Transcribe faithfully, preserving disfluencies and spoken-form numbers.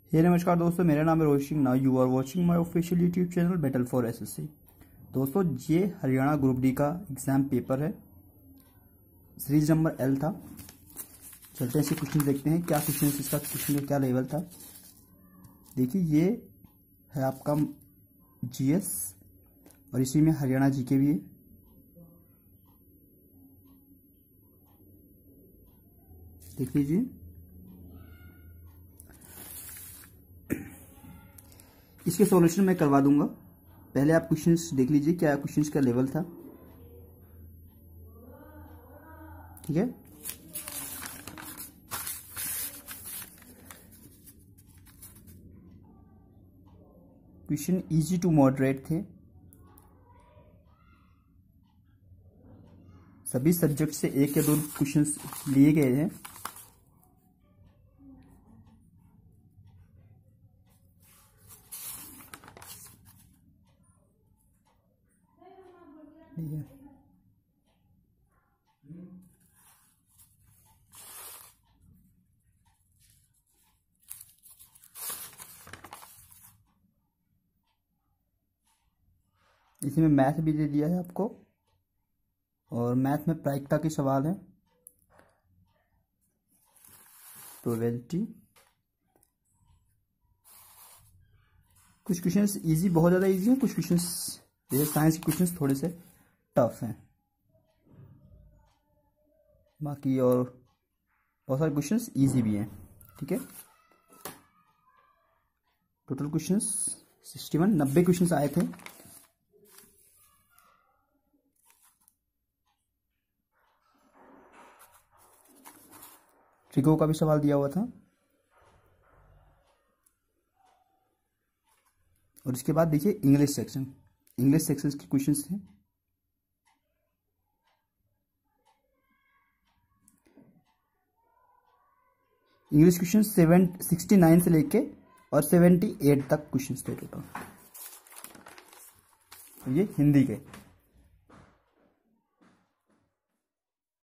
हे नमस्कार दोस्तों, मेरा नाम है Rohit Singh. Now you are watching my official YouTube channel battle for SSC. दोस्तों, ये हरियाणा ग्रुप डी का एग्जाम पेपर है, सीरीज नंबर एल था। चलते हैं इसे क्वेश्चन देखते हैं, क्या क्वेश्चन इसका, क्वेश्चन का क्या लेवल था। देखिए, ये है आपका जीएस और इसी में हरियाणा जीके भी है। देख लीजिए, इसके सॉल्यूशन मैं करवा दूंगा। पहले आप क्वेश्चंस देख लीजिए, क्या क्वेश्चंस का लेवल था। ठीक है, क्वेश्चन इजी टू मॉडरेट थे। सभी सब्जेक्ट से एक या दो क्वेश्चंस लिए गए हैं। इसमें मैथ भी दे दिया है आपको, और मैथ में प्रायिकता के सवाल है, प्रोबेबिलिटी। कुछ क्वेश्चंस इजी, बहुत ज़्यादा इजी हैं, कुछ क्वेश्चंस जैसे साइंस के क्वेश्चंस थोड़े से टफ हैं। बाकी और बहुत सारे क्वेश्चंस इजी भी हैं। ठीक है, टोटल क्वेश्चंस सिक्सटी वन, नब्बे क्वेश्चंस आए थे। ट्रिको का भी सवाल दिया हुआ था। और इसके बाद देखिए इंग्लिश सेक्शन, इंग्लिश सेक्शन के क्वेश्चंस थे। English question seven sixty nine से लेके और सेवेंटी एट तक क्वेश्चंस थे टोटल। ये हिंदी के।